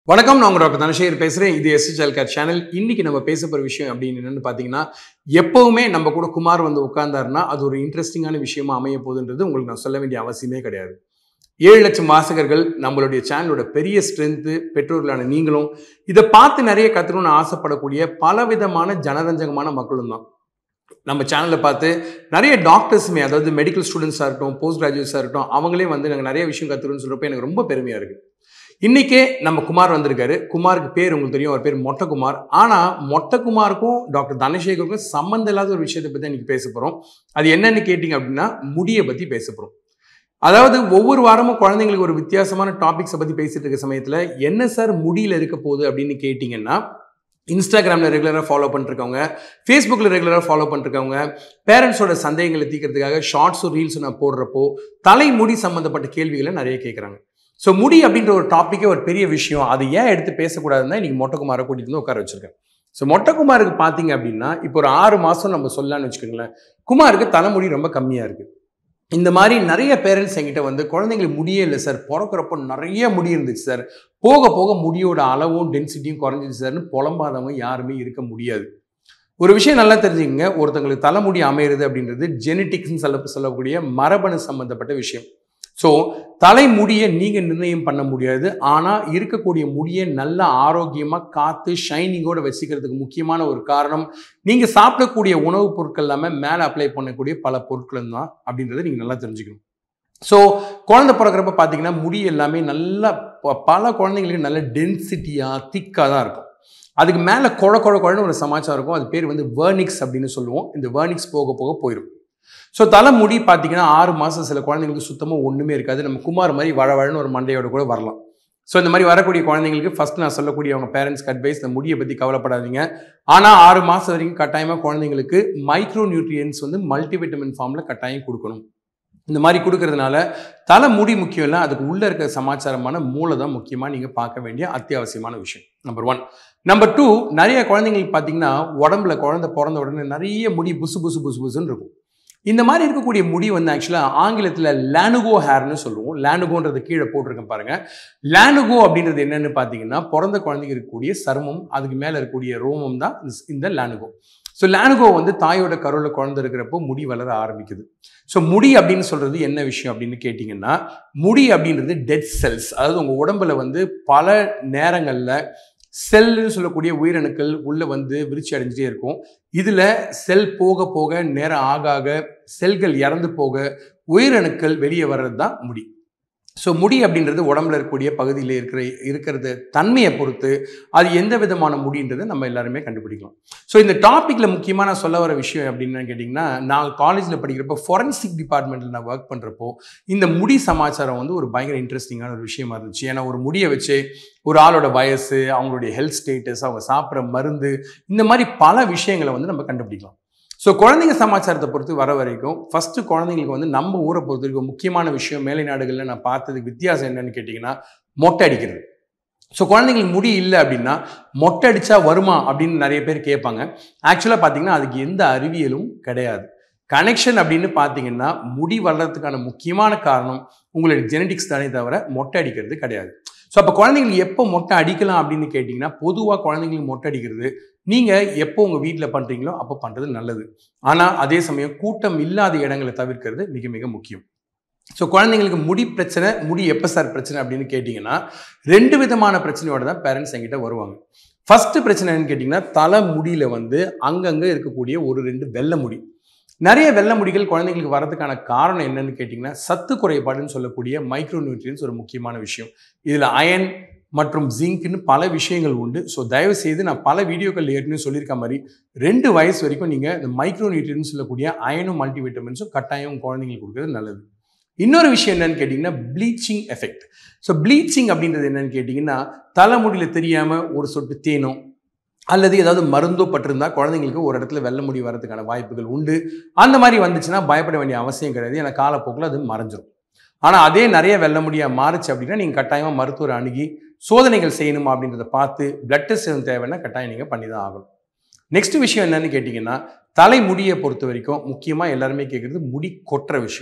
வணக்கம், நான் உங்க டாக்டர் தனசேகர் பேசுறேன். இது genetical சேனல். இன்னைக்கு நம்ம பேச போற விஷயம் அப்படின்னு என்னன்னு பாத்தீங்கன்னா, எப்பவுமே நம்ம கூட குமார் வந்து உட்கார்ந்தாருன்னா அது ஒரு இன்ட்ரெஸ்டிங்கான விஷயமா அமைய போகுதுன்றது உங்களுக்கு நான் சொல்ல வேண்டிய அவசியமே கிடையாது. 7 லட்சம் வாசகர்கள் நம்மளுடைய சேனலோட பெரிய ஸ்ட்ரென்த். பெற்றோர்களான நீங்களும் இதை பார்த்து நிறைய கத்துக்கணும்னு ஆசைப்படக்கூடிய பலவிதமான ஜனரஞ்சகமான மக்களும் தான் நம்ம சேனலை பார்த்து நிறைய டாக்டர்ஸுமே, அதாவது மெடிக்கல் ஸ்டூடெண்ட்ஸாக இருக்கட்டும், போஸ்ட் கிராஜுவேட்ஸாக இருக்கட்டும், அவங்களே வந்து நாங்கள் நிறைய விஷயம் கற்றுக்கணும்னு சொல்கிறப்ப எனக்கு ரொம்ப பெருமையாக இருக்குது. இன்னைக்கே நம்ம குமார் வந்திருக்காரு. குமாருக்கு பேர் உங்களுக்கு தெரியும், அவர் பேர் மொட்டை குமார். ஆனால் மொட்டை குமாருக்கும் டாக்டர் தனசேகருக்கும் சம்மந்தம் இல்லாத ஒரு விஷயத்தை பற்றி இன்னைக்கு பேச போகிறோம். அது என்னன்னு கேட்டிங்க அப்படின்னா, முடியை பற்றி பேச போகிறோம். அதாவது ஒவ்வொரு வாரமும் குழந்தைங்களுக்கு ஒரு வித்தியாசமான டாபிக்ஸை பற்றி பேசிட்டு இருக்க சமயத்தில் என்ன சார் முடியில் இருக்க போகுது அப்படின்னு கேட்டிங்கன்னா, இன்ஸ்டாகிராமில் ரெகுலராக ஃபாலோ பண்ணிருக்கவங்க, ஃபேஸ்புக்கில் ரெகுலராக ஃபாலோ பண்ணிருக்கவங்க, பேரண்ட்ஸோட சந்தேகங்களை தீர்க்கறதுக்காக ஷார்ட்ஸும் ரீல்ஸும் நான் போடுறப்போ தலைமுடி சம்மந்தப்பட்ட கேள்விகளை நிறைய கேட்குறாங்க. ஸோ முடி அப்படின்ற ஒரு டாப்பிக்கே ஒரு பெரிய விஷயம். அது ஏன் எடுத்து பேசக்கூடாதுன்னா இன்னைக்கு மொட்டைக்குமாரை கூட்டிகிட்டு வந்து உட்கார வச்சிருக்கேன். ஸோ மொட்டைக்குமாருக்கு பார்த்தீங்க அப்படின்னா, இப்போ ஒரு 6 மாதம் நம்ம சொல்லலாம்னு வச்சுக்கோங்களேன். குமாருக்கு தலைமுடி ரொம்ப கம்மியாக இருக்குது. இந்த மாதிரி நிறைய பேரண்ட்ஸ் என்கிட்ட வந்து குழந்தைங்களுக்கு முடியே இல்லை சார், பிறக்கிறப்போ நிறைய முடி இருந்துச்சு சார், போக போக முடியோட அளவும் டென்சிட்டியும் குறைஞ்சிச்சு சார்னு புலம்பாதவங்க யாருமே இருக்க முடியாது. ஒரு விஷயம் நல்லா தெரிஞ்சுக்கங்க, ஒருத்தங்களுக்கு தலைமுடி அமையிறது அப்படின்றது ஜெனட்டிக்ஸ்ன்னு சொல்லக்கூடிய மரபணு சம்பந்தப்பட்ட விஷயம். ஸோ தலைமுடியை நீங்கள் நிர்ணயம் பண்ண முடியாது. ஆனால் இருக்கக்கூடிய முடியை நல்லா ஆரோக்கியமாக காற்று ஷைனிங்கோடு வச்சுக்கிறதுக்கு முக்கியமான ஒரு காரணம் நீங்கள் சாப்பிடக்கூடிய உணவுப் பொருட்கள் இல்லாமல் மேலே அப்ளை பண்ணக்கூடிய பல பொருட்கள் தான் அப்படின்றத நீங்கள் நல்லா தெரிஞ்சுக்கணும். ஸோ குழந்தை பிறக்கிறப்ப பார்த்தீங்கன்னா முடி எல்லாமே நல்லா பல குழந்தைங்களுக்கு நல்ல டென்சிட்டியாக திக்காக தான் இருக்கும். அதுக்கு மேலே குழன்னு ஒரு சமாச்சாரம் இருக்கும். அது பேர் வந்து வேர்னிக்ஸ் அப்படின்னு சொல்லுவோம். இந்த வேர்னிக்ஸ் போக போக போயிடும். ஸோ தலைமுடி பார்த்தீங்கன்னா 6 மாதம் சில குழந்தைங்களுக்கு சுத்தமாக ஒன்றுமே இருக்காது. நம்ம குமார் மாதிரி வழவழன்னு ஒரு மண்டையோட கூட வரலாம். ஸோ இந்த மாதிரி வரக்கூடிய குழந்தைங்களுக்கு ஃபர்ஸ்ட் நான் சொல்லக்கூடிய அவங்க பேரண்ட்ஸ்க்கு அட்வைஸ், இந்த முடியை பற்றி கவலைப்படாதீங்க. ஆனால் 6 மாதம் வரைக்கும் கட்டாயமாக குழந்தைங்களுக்கு மைக்ரோ நியூட்ரியன்ஸ் வந்து மல்டிவிட்டமின் ஃபார்மில் கட்டாயம் கொடுக்கணும். இந்த மாதிரி கொடுக்கறதுனால தலைமுடி முக்கியம் இல்லை, அதுக்கு உள்ளே இருக்கிற சமாச்சாரமான மூளை தான் முக்கியமாக நீங்கள் பார்க்க வேண்டிய அத்தியாவசியமான விஷயம். நம்பர் 1. நம்பர் 2, நிறைய குழந்தைங்களுக்கு பார்த்தீங்கன்னா உடம்புல குழந்தை பிறந்த உடனே நிறைய முடி புசுன்னு இருக்கும். இந்த மாதிரி இருக்கக்கூடிய முடி வந்து ஆக்சுவலாக ஆங்கிலத்தில் லானுகோ ஹேர்னு சொல்லுவோம். லானுகோன்றது கீழே போட்டிருக்கேன் பாருங்க. லானுகோ அப்படின்றது என்னன்னு பார்த்தீங்கன்னா, பிறந்த குழந்தைக்கு இருக்கக்கூடிய சருமம், அதுக்கு மேலே இருக்கக்கூடிய ரோமம் தான் இந்த லானுகோ. ஸோ லானுகோ வந்து தாயோட கருவில் குழந்தை இருக்கிறப்போ முடி வளர ஆரம்பிக்குது. ஸோ முடி அப்படின்னு சொல்றது என்ன விஷயம் அப்படின்னு கேட்டிங்கன்னா, முடி அப்படின்றது டெட் செல்ஸ். அதாவது உங்கள் உடம்புல வந்து பல நேரங்களில் செல்லுன்னு சொல்லக்கூடிய உயிரணுக்கள் உள்ள வந்து விருச்சி அடைஞ்சிட்டே இருக்கும். இதில் செல் போக போக நேரம் ஆக செல்கள் இறந்து போக உயிரணுக்கள் வெளியே வர்றது தான் முடி. ஸோ முடி அப்படின்றது உடம்புல இருக்கக்கூடிய பகுதியில் இருக்கிறது தன்மையை பொறுத்து அது எந்த விதமான முடின்றதை நம்ம எல்லாருமே கண்டுபிடிக்கலாம். ஸோ இந்த டாப்பிக்கில் முக்கியமாக நான் சொல்ல வர விஷயம் அப்படின்னு கேட்டிங்கன்னா, நான் காலேஜில் படிக்கிறப்போ ஃபாரன்சிக் டிபார்ட்மெண்ட்டில் நான் ஒர்க் பண்ணுறப்போ இந்த முடி சமாச்சாரம் வந்து ஒரு பயங்கர இன்ட்ரெஸ்டிங்கான ஒரு விஷயமா இருந்துச்சு. ஏன்னா ஒரு முடியை வச்சு ஒரு ஆளோட வயசு, அவங்களுடைய ஹெல்த் ஸ்டேட்டஸ், அவங்க சாப்பிட்ற மருந்து, இந்த மாதிரி பல விஷயங்களை வந்து நம்ம கண்டுபிடிக்கலாம். ஸோ குழந்தைங்க சமாச்சாரத்தை பொறுத்து வர வரைக்கும் ஃபஸ்ட்டு குழந்தைங்களுக்கு வந்து நம்ம ஊரை பொறுத்த வரைக்கும் முக்கியமான விஷயம், மேலை நாடுகளில் நான் பார்த்ததுக்கு வித்தியாசம் என்னன்னு கேட்டிங்கன்னா, மொட்டை அடிக்கிறது. ஸோ குழந்தைங்களுக்கு முடி இல்லை அப்படின்னா மொட்டை அடித்தா வருமா அப்படின்னு நிறைய பேர் கேட்பாங்க. ஆக்சுவலாக பார்த்தீங்கன்னா அதுக்கு எந்த அறிவியலும் கிடையாது. கனெக்ஷன் அப்படின்னு பார்த்தீங்கன்னா முடி வளர்கிறதுக்கான முக்கியமான காரணம் உங்களுடைய ஜெனட்டிக்ஸ் தானே தவிர மொட்டை அடிக்கிறது கிடையாது. ஸோ அப்போ குழந்தைங்களுக்கு எப்போ மொட்டை அடிக்கலாம் அப்படின்னு கேட்டிங்கன்னா, பொதுவாக குழந்தைங்களுக்கு மொட்டை அடிக்கிறது நீங்கள் எப்போ உங்கள் வீட்டில் பண்ணுறீங்களோ அப்போ பண்ணுறது நல்லது. ஆனால் அதே சமயம் கூட்டம் இல்லாத இடங்களை தவிர்க்கிறது மிக மிக முக்கியம். ஸோ குழந்தைங்களுக்கு முடி பிரச்சனை, முடி எப்போ சார் பிரச்சனை அப்படின்னு கேட்டிங்கன்னா, 2 விதமான பிரச்சனையோட தான் பேரண்ட்ஸ் என்கிட்ட வருவாங்க. ஃபஸ்ட்டு பிரச்சனை என்னன்னு கேட்டிங்கன்னா, தலை முடியில் வந்து அங்கங்கே இருக்கக்கூடிய ஒரு 2 வெள்ளை முடி. நிறைய வெள்ளை முடிகள் குழந்தைங்களுக்கு வரதுக்கான காரணம் என்னன்னு கேட்டிங்கன்னா, சத்து குறைபாடுன்னு சொல்லக்கூடிய மைக்ரோ நியூட்ரியன்ஸ் ஒரு முக்கியமான விஷயம். இதில் அயன் மற்றும் ஜிங்க்னு பல விஷயங்கள் உண்டு. ஸோ தயவு செய்து நான் பல வீடியோக்கள் ஏற்கனவே சொல்லியிருக்க மாதிரி 2 வயசு வரைக்கும் நீங்கள் இந்த மைக்ரோ நியூட்ரியன்ஸ் சொல்லக்கூடிய அயனும் மல்டிவிட்டமின்ஸும் கட்டாயம் குழந்தைங்களுக்கு கொடுக்குறது நல்லது. இன்னொரு விஷயம் என்னன்னு கேட்டிங்கன்னா, ப்ளீச்சிங் எஃபெக்ட். ஸோ ப்ளீச்சிங் அப்படின்றது என்னன்னு கேட்டிங்கன்னா, தலைமுடியில் தெரியாமல் ஒரு சொட்டு தேனோ அல்லது ஏதாவது மருந்தோ பட்டிருந்தால் குழந்தைங்களுக்கு ஒரு இடத்துல வெள்ளை முடி வரதுக்கான வாய்ப்புகள் உண்டு. அந்த மாதிரி வந்துச்சுன்னா பயப்பட வேண்டிய அவசியம் கிடையாது. ஏன்னா காலப்போக்கில் அது மறைஞ்சிரும். ஆனால் அதே நிறைய வெள்ளை முடியாக மாறுச்சு அப்படின்னா நீங்கள் கட்டாயமாக மருத்துவரை அணுகி சோதனைகள் செய்யணுமா அப்படின்றத பார்த்து பிளட் டெஸ்ட் எதுவும் தேவைன்னா கட்டாயம் நீங்கள் பண்ணி தான் ஆகணும். நெக்ஸ்ட் விஷயம் என்னன்னு கேட்டிங்கன்னா, தலைமுடியை பொறுத்த வரைக்கும் முக்கியமாக எல்லாருமே கேட்குறது முடி கொட்டுற விஷயம்.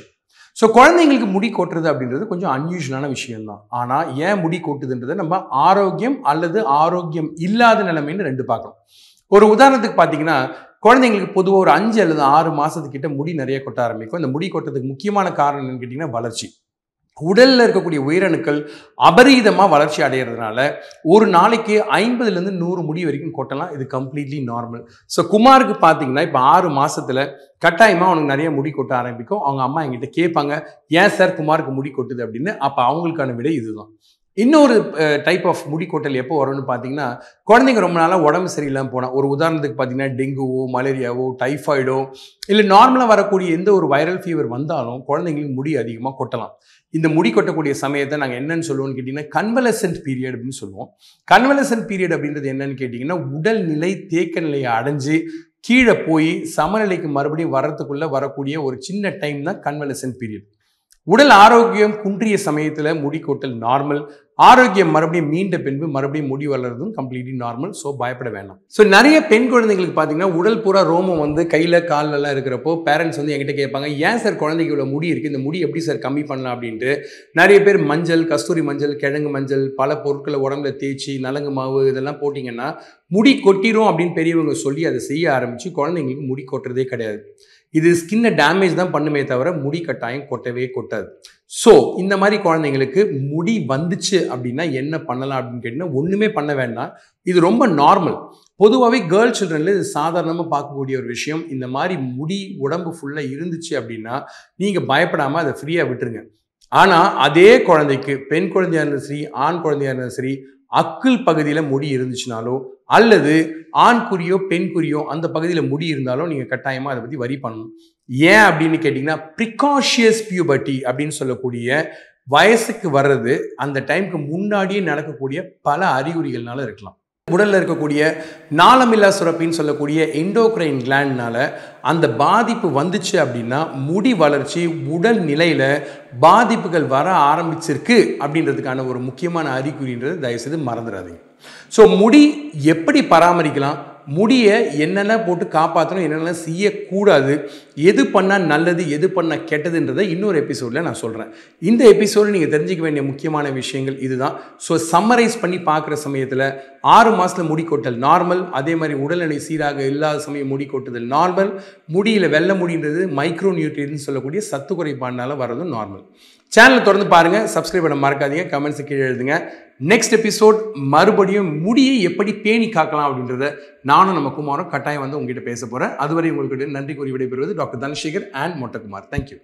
ஸோ குழந்தைங்களுக்கு முடி கொட்டுறது அப்படின்றது கொஞ்சம் அன்யூஷுவலான விஷயம் தான். ஆனால் ஏன் முடி கொட்டுதுன்றதை நம்ம ஆரோக்கியம் அல்லது ஆரோக்கியம் இல்லாத நிலைமைன்னு ரெண்டு பார்க்கணும். ஒரு உதாரணத்துக்கு பார்த்தீங்கன்னா, குழந்தைங்களுக்கு பொதுவாக ஒரு 5 அல்லது 6 மாதத்துக்கிட்ட முடி நிறைய கொட்ட ஆரம்பிக்கும். இந்த முடி கொட்டதுக்கு முக்கியமான காரணம் என்னன்னு கேட்டிங்கன்னா வளர்ச்சி. உடலில் இருக்கக்கூடிய உயிரணுக்கள் அபரீதமாக வளர்ச்சி அடைகிறதுனால ஒரு நாளைக்கு 50லேருந்து 100 முடி வரைக்கும் கொட்டலாம். இது கம்ப்ளீட்லி நார்மல். ஸோ குமாருக்கு பார்த்தீங்கன்னா இப்போ 6 மாதத்தில் கட்டாயமாக அவனுக்கு நிறைய முடி கொட்ட ஆரம்பிக்கும். அவங்க அம்மா என்கிட்ட கேட்பாங்க, ஏன் சார் குமாருக்கு முடி கொட்டுது அப்படின்னு. அப்போ அவங்களுக்கான விடை இதுதான். இன்னொரு டைப் ஆஃப் முடி கொட்டல் எப்போ வரும்னு பார்த்தீங்கன்னா, குழந்தைங்க ரொம்ப நாளாக உடம்பு சரியில்லாமல் போனால், ஒரு உதாரணத்துக்கு பார்த்தீங்கன்னா டெங்குவோ, மலேரியாவோ, டைஃபாய்டோ இல்லை நார்மலாக வரக்கூடிய எந்த ஒரு வைரல் ஃபீவர் வந்தாலும் குழந்தைங்களுக்கு முடி அதிகமாக கொட்டலாம். இந்த முடி கொட்டக்கூடிய சமயத்தை நாங்கள் என்னன்னு சொல்லுவோம்னு கேட்டிங்கன்னா கன்வலசன்ட் பீரியட் அப்படின்னு சொல்லுவோம். கன்வலசன்ட் பீரியட் அப்படின்றது என்னன்னு கேட்டிங்கன்னா, உடல் நிலை தேக்க நிலையை அடைஞ்சு கீழே போய் சமநிலைக்கு மறுபடியும் வர்றதுக்குள்ளே வரக்கூடிய ஒரு சின்ன டைம் தான் கன்வலசன்ட் பீரியட். உடல் ஆரோக்கியம் குன்றிய சமயத்தில் முடி கொட்டல் நார்மல். ஆரோக்கியம் மறுபடியும் மீண்ட பின்பு மறுபடியும் முடி வளர்றதும் கம்ப்ளீட்லி நார்மல். ஸோ பயப்பட வேண்டாம். ஸோ நிறைய பெண் குழந்தைங்களுக்கு பார்த்தீங்கன்னா உடல் பூரா ரோமம் வந்து கையில் கால்லெல்லாம் இருக்கிறப்போ பேரண்ட்ஸ் வந்து என்கிட்ட கேட்பாங்க, ஏன் சார் குழந்தைக்கு இவ்வளோ முடி இருக்குது, இந்த முடி எப்படி சார் கம்மி பண்ணலாம் அப்படின்ட்டு. நிறைய பேர் மஞ்சள், கஸ்தூரி மஞ்சள், கிழங்கு மஞ்சள், பல பொருட்களை உடம்புல தேய்ச்சி நலங்கு மாவு இதெல்லாம் போட்டிங்கன்னா முடி கொட்டிடும் அப்படின்னு பெரியவங்க சொல்லி அதை செய்ய ஆரம்பித்து குழந்தைங்களுக்கு முடி கொட்டுறதே கிடையாது. இது ஸ்கின்னை டேமேஜ் தான் பண்ணுமே தவிர முடி கட்டாயம் கொட்டவே கொட்டாது. ஸோ இந்த மாதிரி குழந்தைங்களுக்கு முடி வந்துச்சு அப்படின்னா என்ன பண்ணலாம் அப்படின்னு கேட்டிங்கன்னா, ஒன்றுமே பண்ண வேண்டாம். இது ரொம்ப நார்மல். பொதுவாகவே கேர்ள் சில்ட்ரனில் இது சாதாரணமாக பார்க்கக்கூடிய ஒரு விஷயம். இந்த மாதிரி முடி உடம்பு ஃபுல்லாக இருந்துச்சு அப்படின்னா நீங்கள் பயப்படாமல் அதை ஃப்ரீயாக விட்டுருங்க. ஆனால் அதே குழந்தைக்கு பெண் குழந்தையாக இருந்தாலும் சரி, ஆண் குழந்தையாக இருந்தாலும் சரி, அக்கிள் பகுதியில் முடி இருந்துச்சுனாலோ அல்லது ஆண் குறியோ பெண் குறியோ அந்த பகுதியில் முடி இருந்தாலும் நீங்கள் கட்டாயமாக அதை பற்றி வரி பண்ணணும். ஏன் அப்படின்னு கேட்டிங்கன்னா, ப்ரிகாஷியஸ் பியூபர்ட்டி அப்படின்னு சொல்லக்கூடிய வயசுக்கு வர்றது அந்த டைமுக்கு முன்னாடியே நடக்கக்கூடிய பல அறிகுறிகள்னால இருக்கலாம். உடலில் இருக்கக்கூடிய நாளமில்லா சுரப்பின்னு சொல்லக்கூடிய எண்டோக்ரைன் கிளாண்ட்னால அந்த பாதிப்பு வந்துச்சு அப்படின்னா முடி வளர்ச்சி உடல் நிலையில் பாதிப்புகள் வர ஆரம்பிச்சிருக்கு அப்படின்றதுக்கான ஒரு முக்கியமான அறிகுறின்றது தயவுசெய்து மறந்துடாதீங்க. ஸோ முடி எப்படி பராமரிக்கலாம், முடியை என்னென்ன போட்டு காப்பாற்றணும், என்னென்ன செய்யக்கூடாது, எது பண்ணால் நல்லது எது பண்ணால் கெட்டதுன்றதை இன்னொரு எபிசோடில் நான் சொல்கிறேன். இந்த எபிசோடு நீங்கள் தெரிஞ்சிக்க வேண்டிய முக்கியமான விஷயங்கள் இதுதான். ஸோ சம்மரைஸ் பண்ணி பார்க்குற சமயத்தில் 6 மாதத்தில் முடி கொட்டல் நார்மல். அதே மாதிரி உடல்நிலை சீராக இல்லாத சமயம் முடி கொட்டுதல் நார்மல். முடியில் வெள்ளை முடின்றது மைக்ரோ நியூட்ரியன்ட்னு சொல்லக்கூடிய சத்து குறைபாடுனால வர்றதும் நார்மல். சேனலை தொடர்ந்து பாருங்கள், சப்ஸ்கிரைப் பண்ண மறக்காதீங்க, கமெண்ட்ஸை கீழே எழுதுங்க. நெக்ஸ்ட் எபிசோட் மறுபடியும் முடியை எப்படி பேணி காக்கலாம் அப்படின்றத நானும் நம்ம குமாரும் கட்டாயம் வந்து உங்ககிட்ட பேச போகிறேன். அதுவரை உங்களுக்கு நன்றி கூறி விடைபெறுவது doctor Dhanasekar and Mottakumar. Thank you.